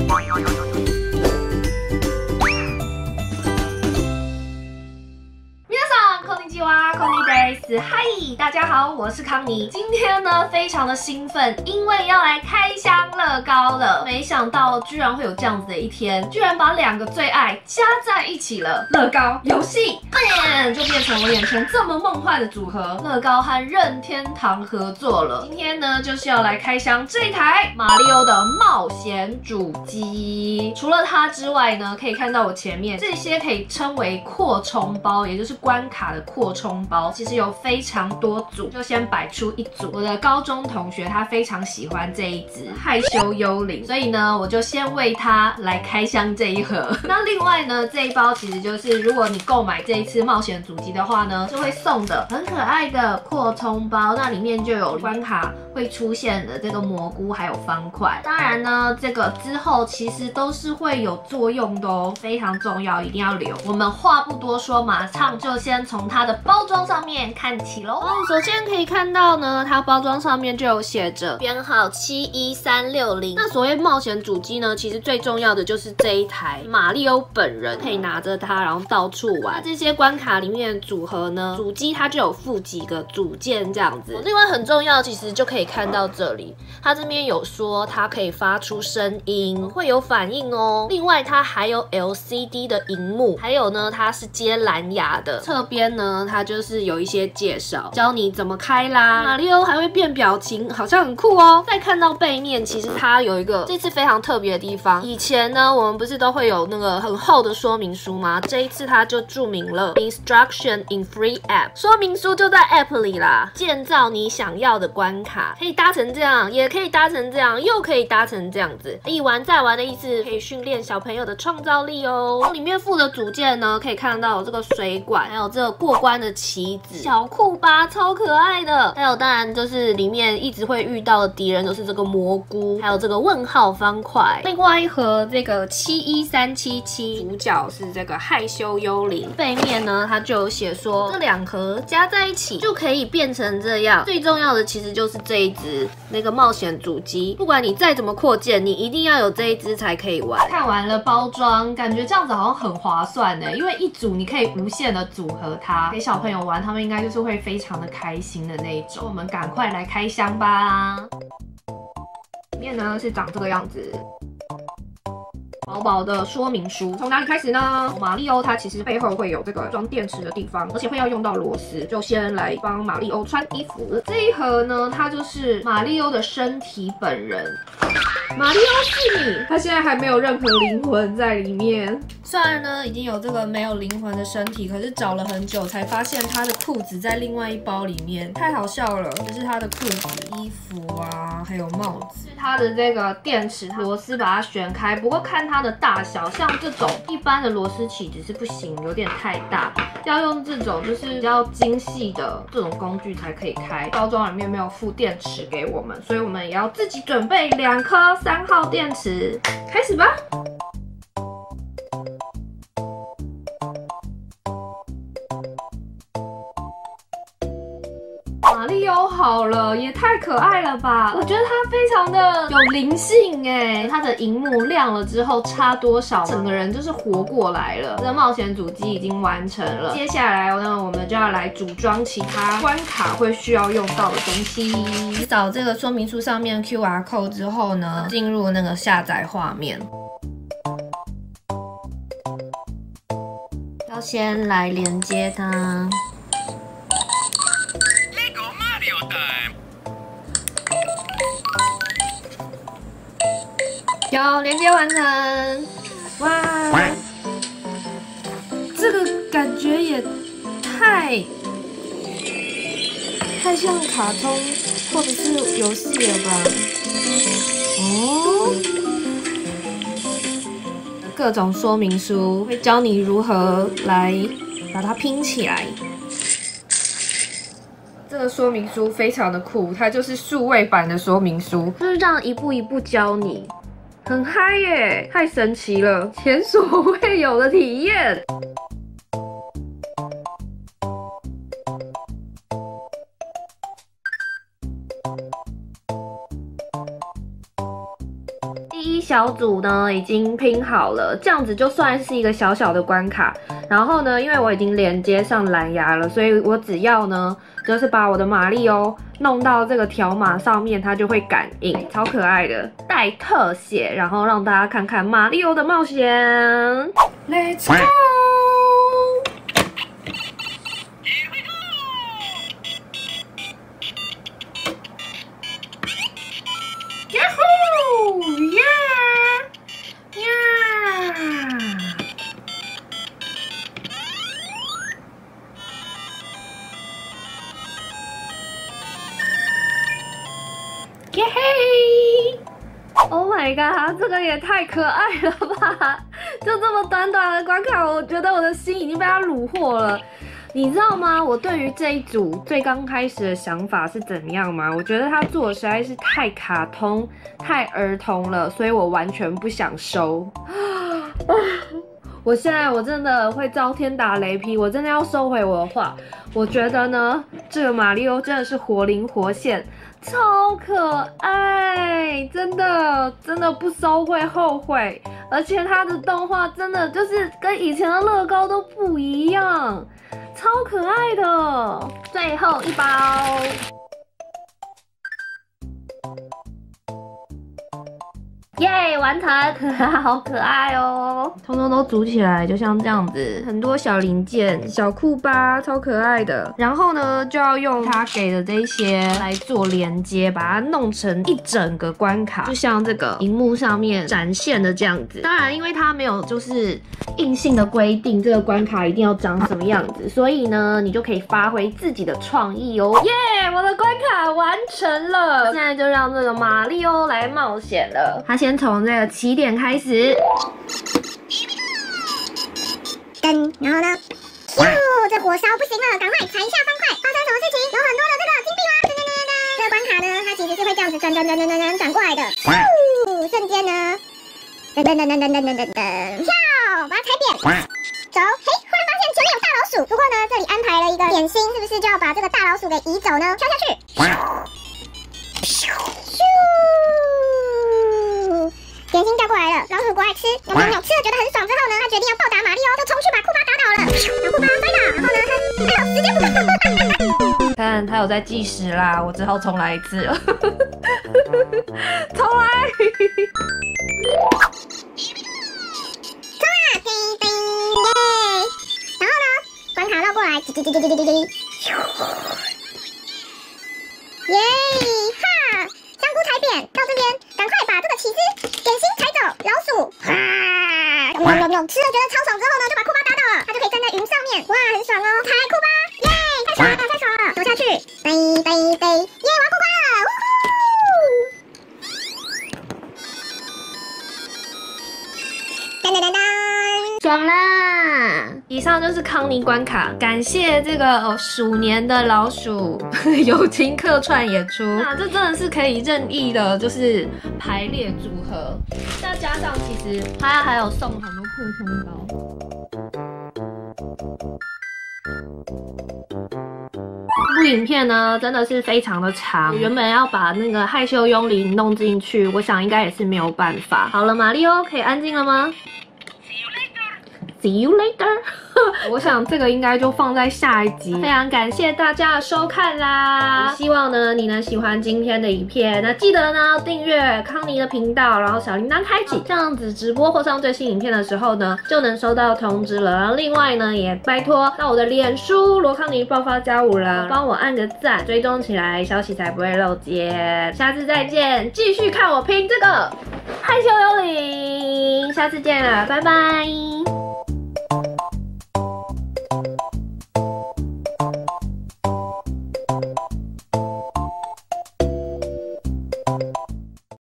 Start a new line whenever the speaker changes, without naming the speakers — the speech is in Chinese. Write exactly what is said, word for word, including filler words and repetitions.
嗨，大家好，我是康妮。今天呢，非常的兴奋，因为要来开箱乐高了。没想到居然会有这样子的一天，居然把两个最爱加在一起了。乐高游戏，变就变成我眼前这么梦幻的组合。乐高和任天堂合作了。今天呢，就是要来开箱这一台马里欧的冒险主机。除了它之外呢，可以看到我前面这些可以称为扩充包，也就是关卡的扩充包，其实有非常多组，就先摆出一组。我的高中同学他非常喜欢这一只害羞幽灵，所以呢，我就先为他来开箱这一盒。那另外呢，这一包其实就是如果你购买这一次冒险主机的话呢，就会送的很可爱的扩充包，那里面就有关卡会出现的这个蘑菇还有方块。当然呢，这个之后其实都是会有作用的哦，非常重要，一定要留。我们话不多说，马上就先从它的包装上面看起喽。哦，首先可以看到呢，它包装上面就有写着编号七一三六零。那所谓冒险主机呢，其实最重要的就是这一台马里欧本人可以拿着它，然后到处玩。这些关卡里面的组合呢，主机它就有附几个组件这样子。另外很重要，其实就可以看到这里，它这边有说它可以发出声音，会有反应哦。另外它还有 L C D 的荧幕，还有呢它是接蓝牙的。侧边呢，它就是有一些介绍，教你怎么开啦。马里欧还会变表情，好像很酷哦。再看到背面，其实它有一个这次非常特别的地方。以前呢，我们不是都会有那个很厚的说明书吗？这一次它就注明了 Instruction in Free App， 说明书就在 App 里啦。建造你想要的关卡，可以搭成这样，也可以搭成这样，又可以搭成这样子，一玩再玩的意思，可以训练小朋友的创造力哦。里面附的组件呢，可以看到有这个水管，还有这个过关的旗子，小酷吧，超可爱的。还有当然就是里面一直会遇到的敌人，就是这个蘑菇，还有这个问号方块。另外一盒这个七一三七七，主角是这个害羞幽灵。背面呢，它就有写说这两盒加在一起就可以变成这样。最重要的其实就是这一只那个冒险主机，不管你再怎么扩建，你一定要有这一只才可以玩。看完了包装，感觉这样子好像很划算呢，因为一组你可以无限的组合它，给小朋友玩，他们应该就是会非常的开心的那一种。我们赶快来开箱吧。里面呢是长这个样子。薄薄的说明书，从哪里开始呢？马里欧它其实背后会有这个装电池的地方，而且会要用到螺丝，就先来帮马里欧穿衣服。这一盒呢，它就是马里欧的身体本人。马里欧是你，他现在还没有任何灵魂在里面。虽然呢已经有这个没有灵魂的身体，可是找了很久才发现他的裤子在另外一包里面，太好笑了。这是他的裤子、衣服啊，还有帽子。是他的这个电池螺丝把它旋开，不过看它的大小，像这种一般的螺丝起子是不行，有点太大，要用这种就是比较精细的这种工具才可以开。包装里面没有附电池给我们，所以我们也要自己准备两颗三号电池，开始吧。马里欧好了，也太可爱了吧！我觉得它非常的有灵性哎，它的荧幕亮了之后差多少，整个人就是活过来了。这个冒险主机已经完成了，接下来呢，我们就要来组装其他关卡会需要用到的东西。扫这个说明书上面 Q R code 之后呢，进入那个下载画面。要先来连接它。有连接完成，哇！这个感觉也太太像卡通或者是游戏了吧？哦，各种说明书会教你如何来把它拼起来。这个说明书非常的酷，它就是数位版的说明书，就是这样一步一步教你。很嗨耶，太神奇了，前所未有的体验。 小组呢已经拼好了，这样子就算是一个小小的关卡。然后呢，因为我已经连接上蓝牙了，所以我只要呢就是把我的马里欧弄到这个条码上面，它就会感应，超可爱的，带特写，然后让大家看看马里欧的冒险。Let's go！ Yahoo! Yeah! Yeah! 耶嘿 ！Oh my god， 这个也太可爱了吧！就这么短短的关卡，我觉得我的心已经被它虏获了。你知道吗？我对于这一组最刚开始的想法是怎么样吗？我觉得他做的实在是太卡通、太儿童了，所以我完全不想收。我现在我真的会遭天打雷劈，我真的要收回我的话。我觉得呢，这个马里欧真的是活灵活现，超可爱，真的真的不收会后悔。而且它的动画真的就是跟以前的乐高都不一样，超可爱的。最后一包。耶、yeah, 完成，好可爱哦！通通都组起来，就像这样子，很多小零件、小库巴，超可爱的。然后呢，就要用他给的这些来做连接，把它弄成一整个关卡，就像这个荧幕上面展现的这样子。当然，因为它没有就是硬性的规定这个关卡一定要长什么样子，所以呢，你就可以发挥自己的创意哦。耶、yeah, 我的关卡完成了，现在就让这个马里欧来冒险了。他先。先从这个起点开始，
噔，然后呢，哟，这火烧不行了，赶快踩一下方块，发生什么事情？有很多的这个金币吗？噔噔噔噔，这个关卡呢，它其实是会这样子转转转转转转转过来的，咻，瞬间呢，噔噔噔噔噔噔噔噔噔，跳，把它踩扁，走，嘿，忽然发现前面有大老鼠，不过呢，这里安排了一个点心，是不是就要把这个大老鼠给移走呢？跳下去，咻。点心掉过来了，老鼠不爱吃，喵喵喵，吃了觉得很爽之后呢，他决定要报答马里欧，就冲去把库巴打倒了，把库巴摔倒，然后呢，他哎呦，时间不够，
看他有在计时啦，我只好重来一次了，重来，
冲啊，叮叮耶，然后呢，关卡绕过来，叽叽叽叽叽叽叽，耶哈，香菇踩扁到这边，赶快把这个起司。点心踩走老鼠，啊，喵喵喵！吃了觉得超爽之后呢，就把库巴打倒了，它就可以站在云上面，哇，很爽哦！踩库巴，耶，太爽了，太爽了！走下去，飞飞飞，耶，我要过关了，呜呼！噔噔噔噔，
爽啦！以上就是康妮关卡，感谢这个、哦、鼠年的老鼠友情客串演出，那这真的是可以任意的，就是排列组合。再加上其实它还有送很多扩充包。这部影片呢，真的是非常的长，原本要把那个害羞幽灵弄进去，我想应该也是没有办法。好了，马里欧可以安静了吗？See you later 。我想这个应该就放在下一集。非常感谢大家的收看啦！希望呢你能喜欢今天的影片。那记得呢订阅康妮的频道，然后小铃铛开启，这样子直播或上最新影片的时候呢，就能收到通知了。然后另外呢，也拜托到我的脸书罗康妮爆发加五人，帮我按个赞，追踪起来，消息才不会漏接。下次再见，继续看我拼这个害羞幽灵。下次见了，拜拜。